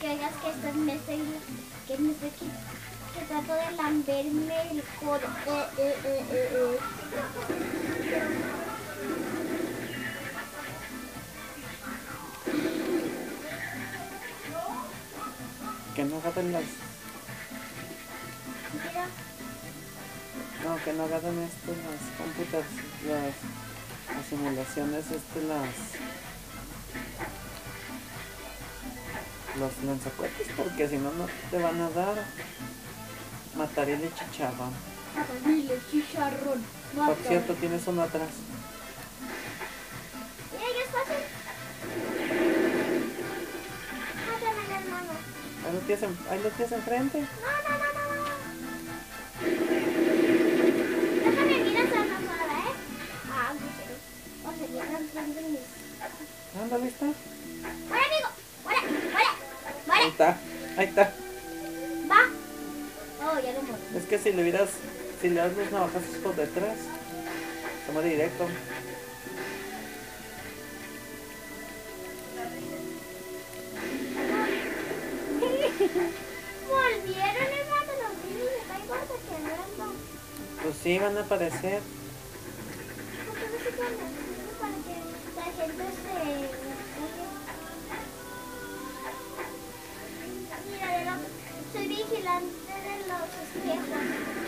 que oigas que que trato de lamberme el codo. Que no agarren las... Mira. No, que no agarren las computadoras, las simulaciones, los lanzacohetes, porque si no, no te van a dar. Mataré el chicharrón. Mataré el chicharrón. Por cierto, tienes uno atrás. Mira, ya es fácil. Mátame, hermano. Ahí lo tienes enfrente. No. Déjame mirar esa mamada, ¿eh? O sea, ya no entiendo mis... Ándale, está. ¡Fuera, amigo! ¡Fuera! Ahí está. ¡Va! Oh, ya lo morí. Es que si le das los navajazos por detrás, se muere directo. Volvieron, hermano, los niños de caigo hasta que no. Pues sí, van a aparecer. ¿Por qué no se pueden hacer para que la gente se... Mira, soy vigilante de los espejos.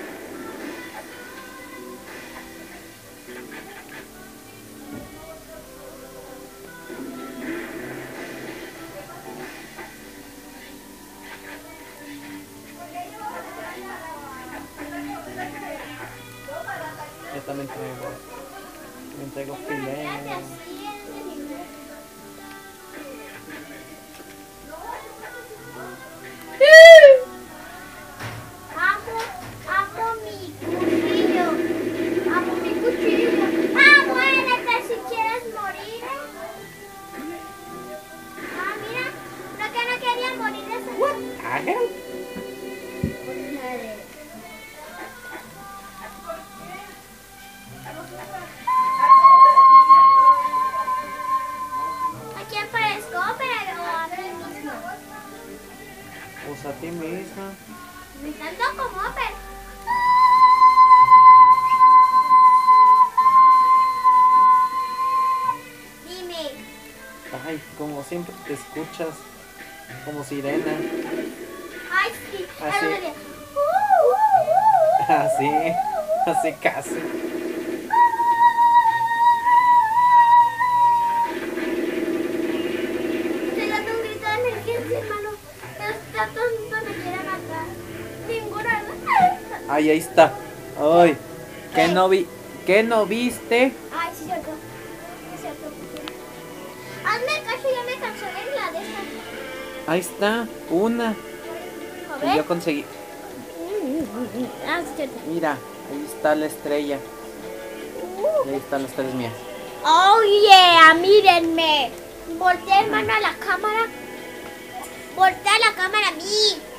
Yo también traigo filé. Amo mi cuchillo. Muérete si quieres morir. Mira, no que no quería morir esa. ¿Ángel? ¿A quién parezco? Pero a mí misma. Pues a ti misma. Me tanto como pero... Dime. Ay, como siempre te escuchas como sirena. Ay, sí. Así. Así casi. Estoy dando un grito de emergencia, hermano. Los gatos no me quieren matar. Ninguna. Ay, ahí está. Ay, ¿qué no viste? Ay, sí, cierto. Es cierto. Hazme caso, ya me cansé de la de esa. Ahí está, una A que yo ver. conseguí. Ah, sí, cierto. Mira, ahí está la estrella. Y ahí están las tres mías. Oh, yeah, mírenme. Voltea, hermano, a la cámara. Voltea la cámara a mí.